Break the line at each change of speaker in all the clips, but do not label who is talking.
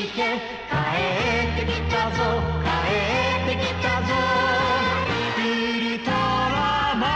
け、帰ってきたぞ、帰ってきたぞ、ウルトラマ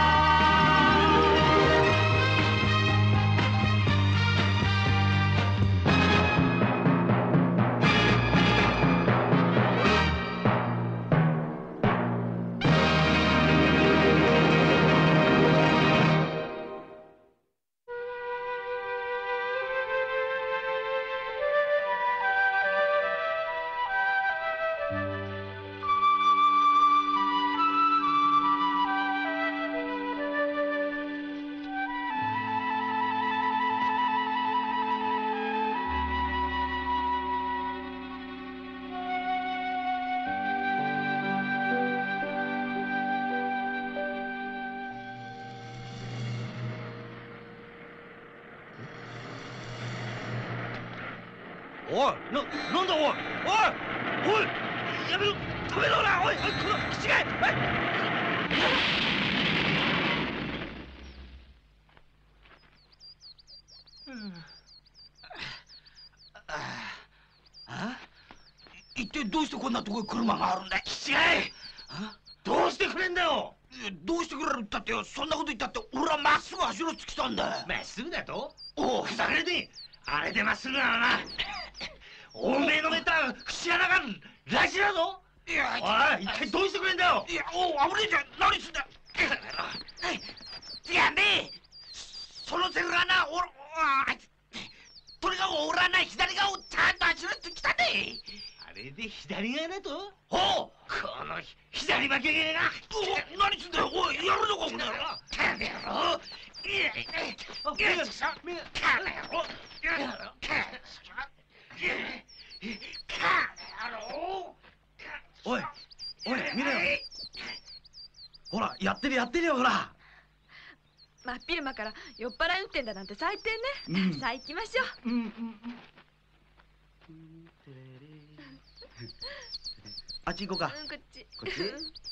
おい、なんだおい、おい、おい、やめろ、止めろな、おい、この気違い、一体どうしてこんなところに車があるんだい、気違い。どうしてくれんだよ。どうしてくれるったってよ、そんなこと言ったって俺はまっすぐ足のつきたんだ。まっすぐだと？おお、ふざけれねえ。あれでまっすぐならな。おめえのメタ節穴がラジだぞ。いや、おい、一体どうしてくれんだよ。いや、おう、危ねえじゃん。何すんだ。いやねえ、そのセルがな、とにかく俺はな、左側をちゃんと足のつきたんだ。あれで左側だと？おう、この左負けげが。何すんだよ。おい、やるのか、この野郎。かめろ。おい、おい、見ろよ。ほら、やってるよ、ほら。
真っ昼間から酔っ払い運転だなんて最低ね。さあ行きましょう。
あっち行こうか。
こっち。
こっち。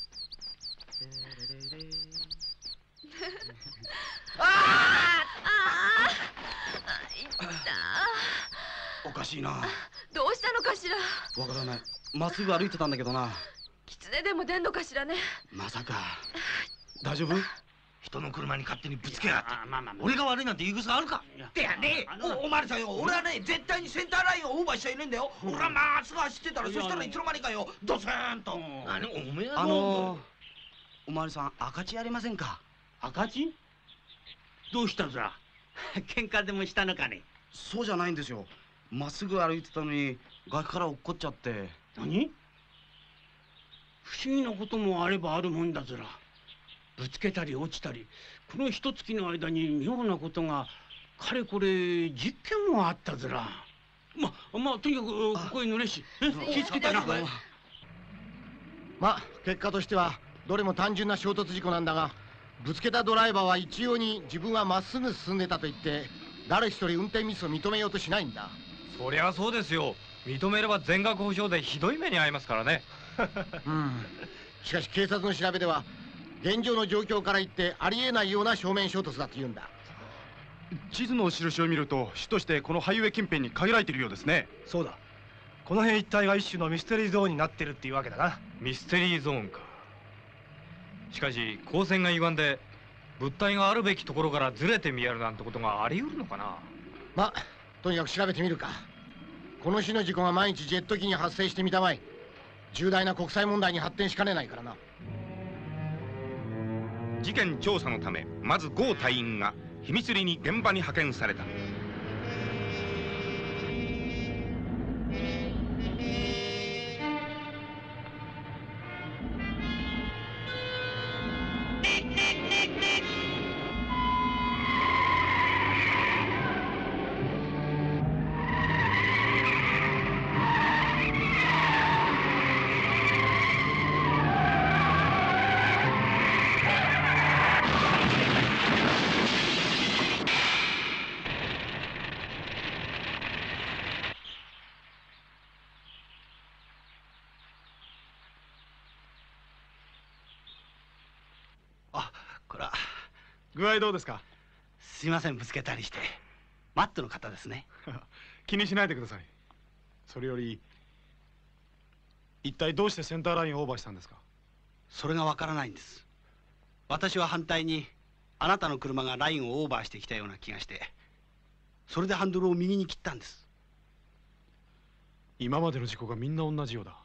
おかしいな。
どうしたのかしら。
わからない。まっすぐ歩いてたんだけどな。
狐でも出んのかしらね。
まさか。大丈夫？人の車に勝手にぶつけやがって。俺が悪いなんて言い草あるか。ってやねえ、お前さんよ、俺はね、絶対にセンターラインをオーバーしちゃいねえんだよ。俺はまっすぐ走ってたら、そしたらいつの間にかよ、ドスーンと。何、おめえはおまわりさん、赤字ありませんか？赤字？どうしたんだ？喧嘩でもしたのかね？そうじゃないんですよ。まっすぐ歩いてたのに崖から落っこっちゃって。何？不思議なこともあればあるもんだずら。ぶつけたり落ちたり、この一月の間に妙なことがかれこれ10件もあったずら。とにかくここへ乗れし、気付けたな。
結果としてはどれも単純な衝突事故なんだが、ぶつけたドライバーは一様に自分はまっすぐ進んでたと言って誰一人運転ミスを認めようとしないんだ。
そりゃそうですよ。認めれば全額保証でひどい目に遭いますからね。
しかし警察の調べでは現状の状況から言ってありえないような正面衝突だと言うんだ。
地図の印を見ると主としてこのハイウェイ近辺に限られているようですね。
そうだ、この辺一帯が一種のミステリーゾーンになってるっていうわけだな。
ミステリーゾーンか。しかし光線が歪んで物体があるべきところからずれて見えるなんてことがあり得るのかな。
とにかく調べてみるか。この種の事故が毎日ジェット機に発生してみたまえ、重大な国際問題に発展しかねないからな。
事件調査のため、まず郷隊員が秘密裏に現場に派遣された。
具合どうですか？
すいません、ぶつけたりして。マットの方ですね。
気にしないでください。 それより一体どうしてセンターラインをオーバーしたんですか？
それがわからないんです。私は反対にあなたの車がラインをオーバーしてきたような気がして、それでハンドルを右に切ったんです。
今までの事故がみんな同じようだ。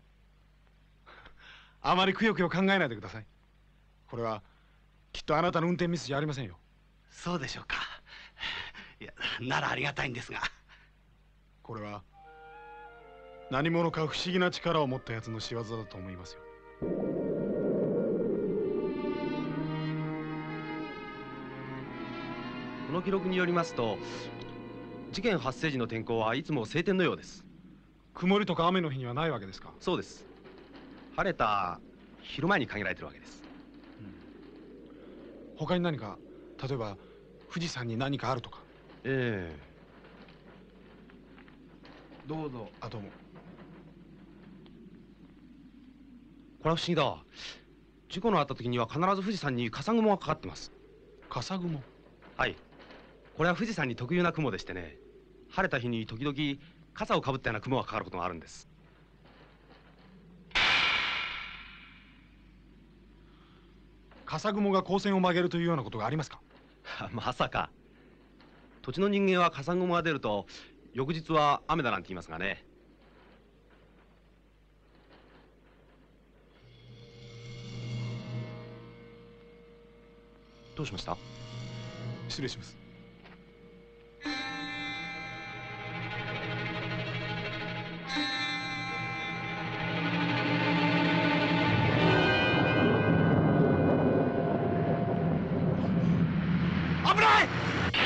あまりくよくよ考えないでください。これはきっとあなたの運転ミスじゃありませんよ。
そうでしょうか。いや、ならありがたいんですが。
これは何者か不思議な力を持ったやつの仕業だと思いますよ。
この記録によりますと、事件発生時の天候はいつも晴天のようです。
曇りとか雨の日にはないわけですか？
そうです。晴れた昼前に限られてるわけです。
他に何か、例えば富士山に何かあるとか。どうぞ。あ、どうも。
これは不思議だ。事故のあった時には必ず富士山に笠雲がかかってます。
笠雲？
はい。これは富士山に特有な雲でしてね、晴れた日に時々傘をかぶったような雲がかかることがあるんです。
笠雲が光線を曲げるというようなことがありますか？
まさか。土地の人間は笠雲が出ると翌日は雨だなんて言いますがね。どうしました？
失礼します。
危ない！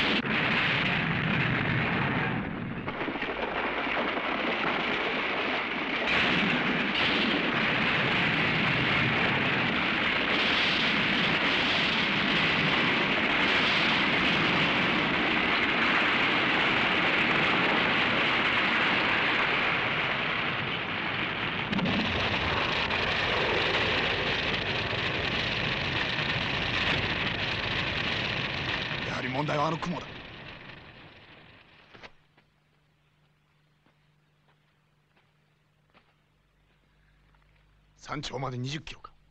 問題はあの雲だ。山頂まで20キロか。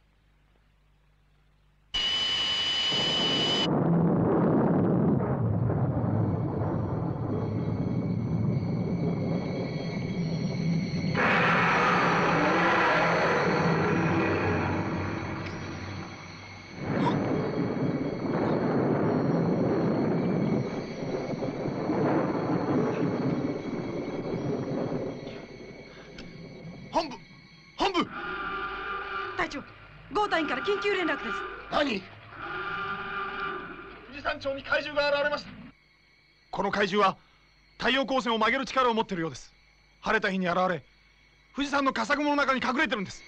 から緊急連絡です。
何？富士山頂に怪獣が現れました。この怪獣は太陽光線を曲げる力を持っているようです。晴れた日に現れ、富士山の笠雲の中に隠れてるんです。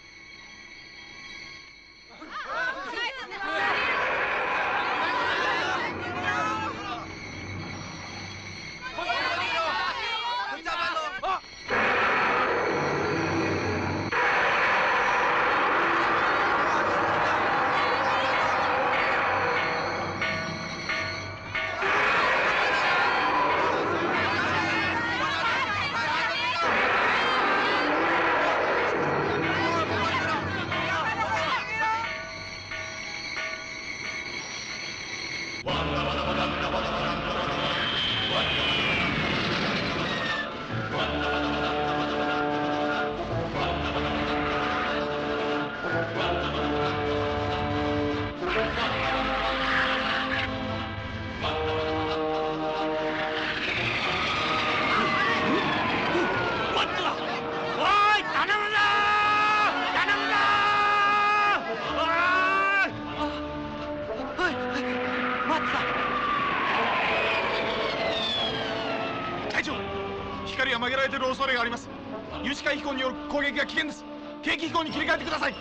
光が曲げられている恐れがあります。有視界飛行による攻撃が危険です。計器飛行に切り替えてください。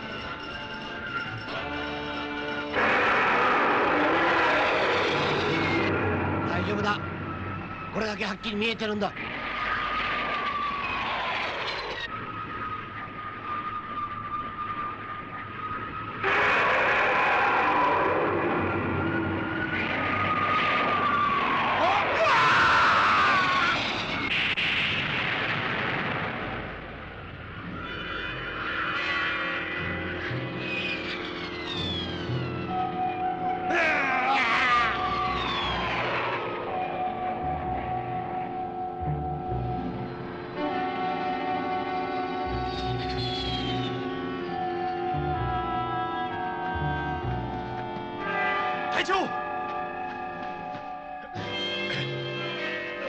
大丈夫だ。これだけはっきり見えてるんだ。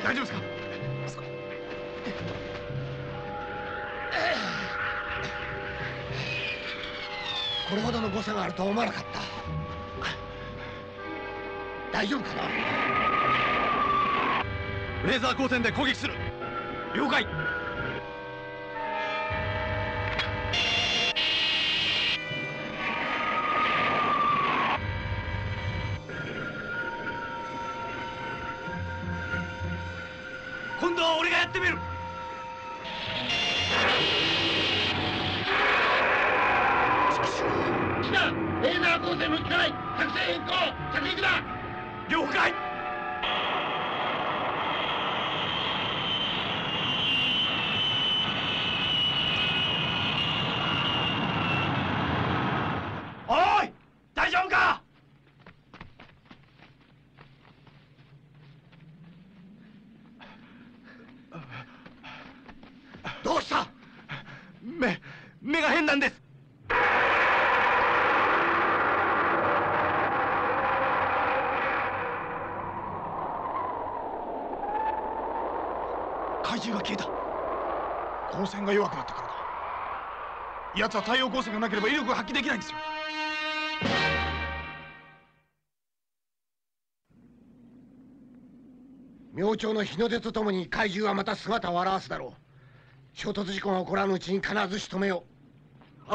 大丈夫ですか？
これほどの誤差があるとは思わなかった。大丈夫かな？
レーザー光線で攻撃する。
了解。今度は俺がやってみる。
来た！レーザー光線の効かない作戦変更着陸だ。
了解。
おい、大丈夫か？
どうした？
目が変なんです。
怪獣が消えた。光線が弱くなったからだ。奴は太陽光線がなければ威力が発揮できないんですよ。
明朝の日の出とともに怪獣はまた姿を現すだろう。衝突事故が起こらぬうちに必ず仕留めよう。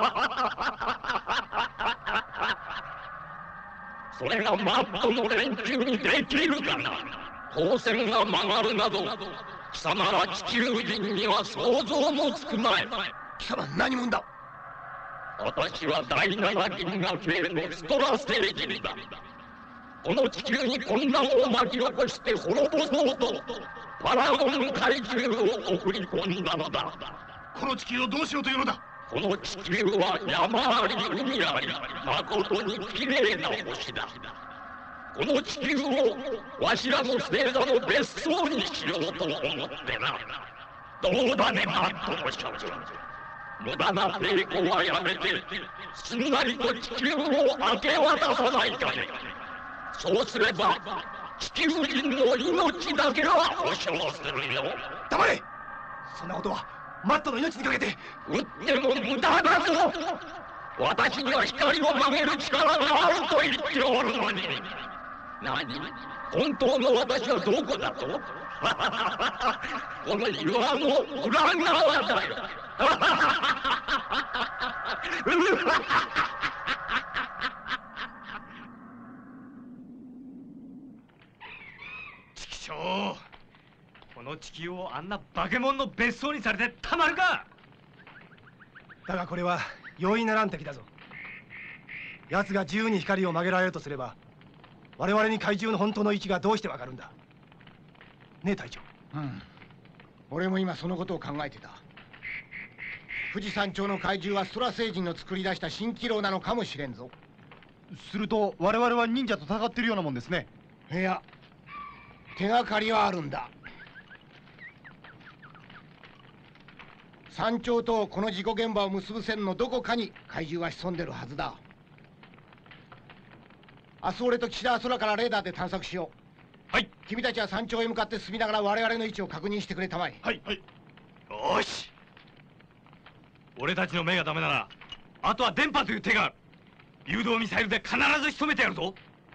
それがマットの連中にできるかな。光線が曲がるなど貴様ら地球人には想像もつくまい。
貴様何者だ？
私は第七銀河系のストラ星人だ。この地球に混乱を巻き起こして滅ぼそうとパラゴン怪獣を送り込んだのだ。
この地球をどうしようというのだ？
この地球は山あり海あり、誠にきれいな星だ。この地球をわしらの星座の別荘にしようと思ってな。どうだね、マットの諸君。無駄な抵抗はやめて、すんなりと地球を明け渡さないかね。そうすれば地球人の命だけは保証するよ。
黙れ！そんなことはマットの命にかけて。
撃っても無駄だぞ。私には光を曲げる力があると言っておるのに。何？本当の私はどこだと？この岩の裏側だよ。
ちきしょう。この地球をあんな化け物の別荘にされてたまるか。
だがこれは容易ならん敵だぞ。奴が自由に光を曲げられるとすれば、我々に怪獣の本当の位置がどうしてわかるんだ。ねえ隊長。
俺も今そのことを考えてた。富士山頂の怪獣はストラ星人の作り出した蜃気楼なのかもしれんぞ。
すると我々は忍者と戦っているようなもんですね。
いや、手がかりはあるんだ。山頂とこの事故現場を結ぶ線のどこかに怪獣は潜んでるはずだ。明日俺と岸田は空からレーダーで探索しよう。
はい。
君たちは山頂へ向かって進みながら我々の位置を確認してくれたまえ。
はいはい。
よし。俺たちの目がダメならあとは電波という手がある。誘導ミサイルで必ず仕留めてやるぞ。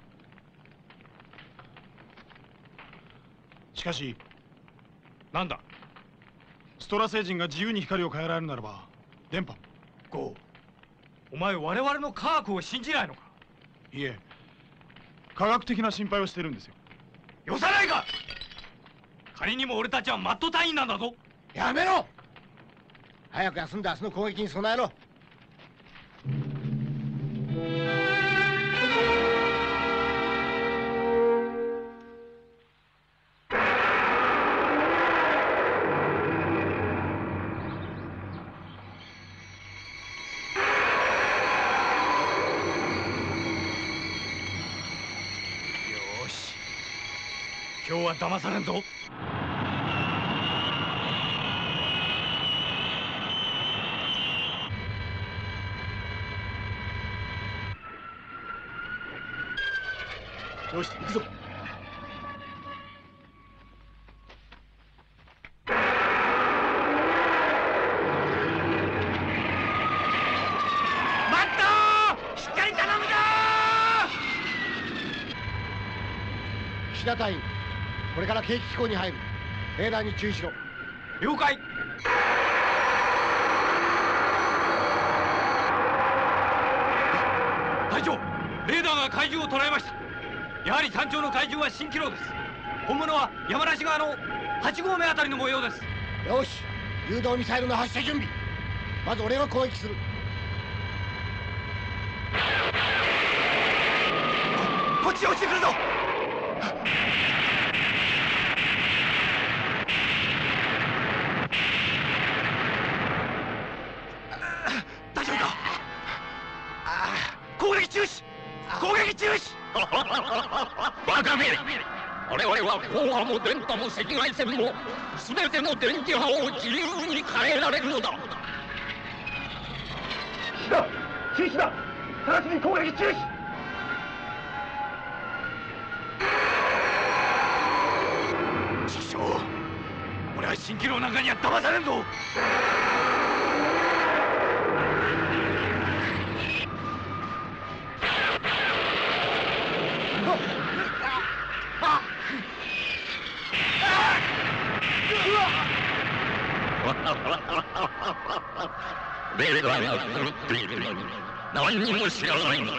しかし
なんだ？
ストラ星人が自由に光を変えられるならば電波も。
ゴー、お前我々の科学を信じないのか？
いえ、科学的な心配をしてるんですよ。
よさないか！仮にも俺たちはマット隊員なんだぞ。
やめろ！早く休んで明日の攻撃に備えろ。
今日は騙されんぞ。
よし、行くぞ。
岸田隊員、これから景気機構に入る。レーダーに注意しろ。
了解。隊長、レーダーが怪獣を捉えました。やはり山頂の怪獣は蜃気楼です。本物は山梨側の8合目あたりの模様です。
よし、誘導ミサイルの発射準備。まず俺が攻撃する。
こっちへ落ちてくるぞ。大丈夫か。攻撃中止、攻撃中止。
バカめ、我々は講和も電波も赤外線も全ての電磁波を自由に変えられるのだ。
中止だ。直ちに攻撃中止。
師匠、俺は蜃気楼なんかには騙されんぞ。
レーダーが狂っているのに何にも知らないの。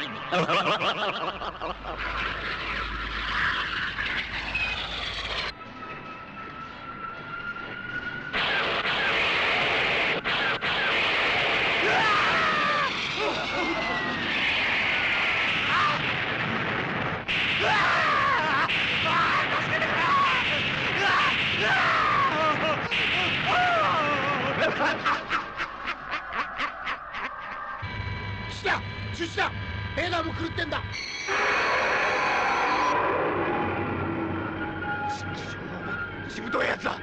中止だ。レーダーも狂ってんだ。
しぶといやつだ。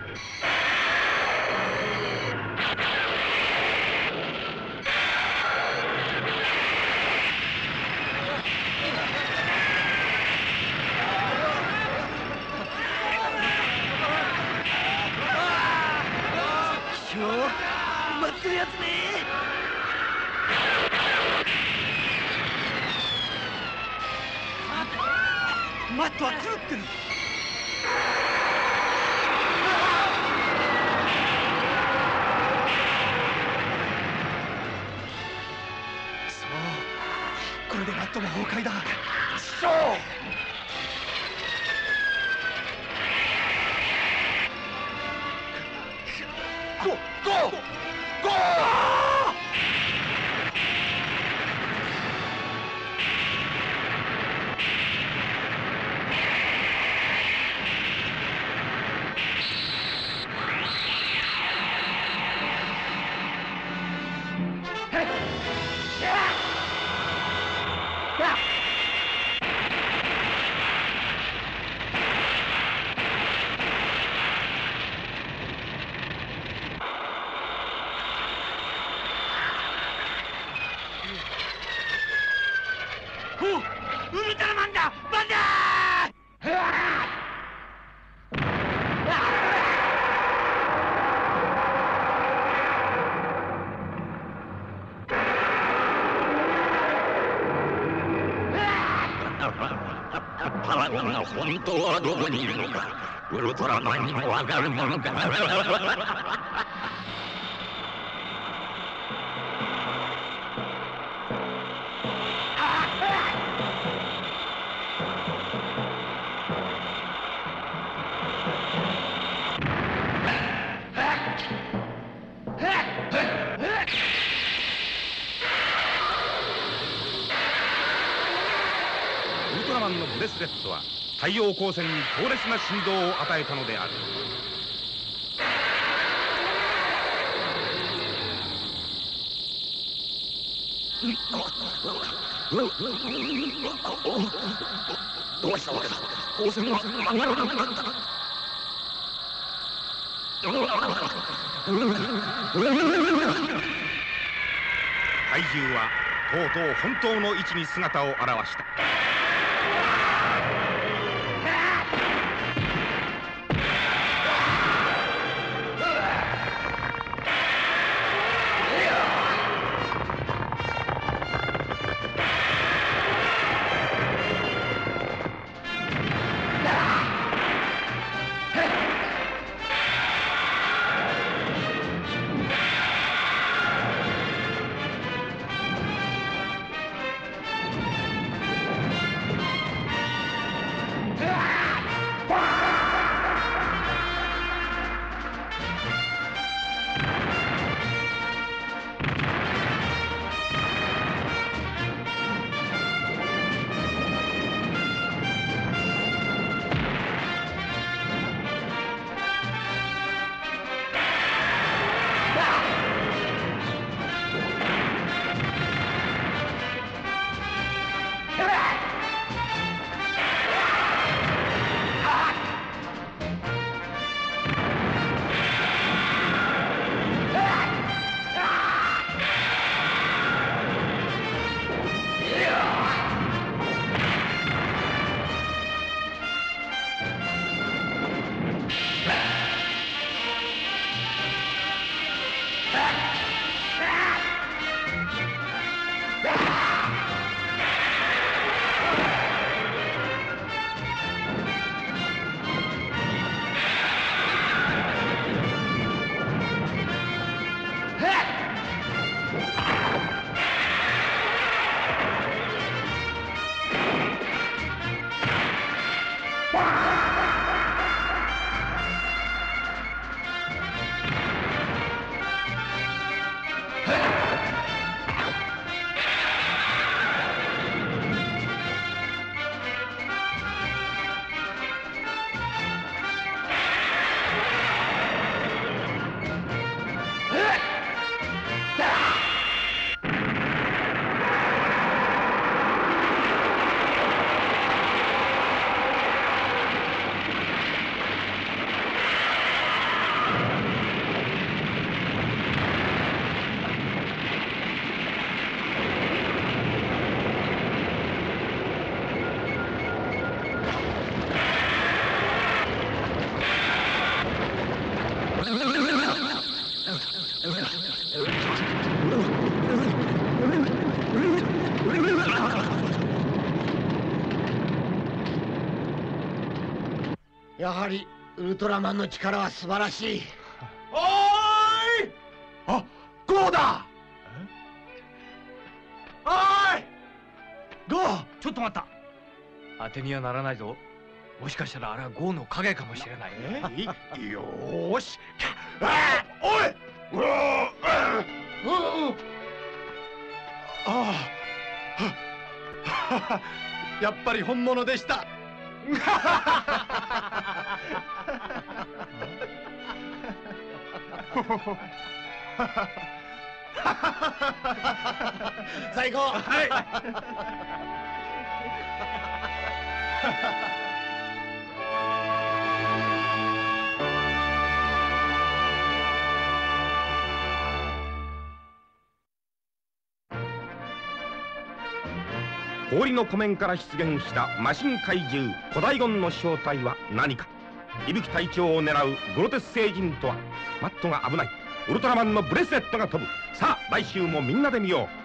師匠、待ってるやつね。マットは狂ってる。
そう、これでマットも崩壊だ。
師匠、ゴーゴー。ウルトラマンだ。バンザ
パラゴンが本当はどこにいるのかウルトラマンにもわかるものか。
ウルトラマンのブレスレットは太陽光線に強烈な振動を与えたのである。
どうしたわけだ。光線が曲がらなくなった。
怪獣はとうとう本当の位置に姿を現した。
やはりウルトラマンの力は素晴らしい。
おーい、あ、ゴーだ。おーい、
ゴー、ちょっと待った。
当てにはならないぞ。もしかしたらあれはゴーの影かもしれないね。
よーし。あー、おい、うわああ、やっぱり本物でした。
最高。
はい。
氷の湖面から出現したマシン怪獣コダイゴンの正体は何か。伊吹隊長を狙うグロテス星人とは。マットが危ない。ウルトラマンのブレスレットが飛ぶ。さあ来週もみんなで見よう。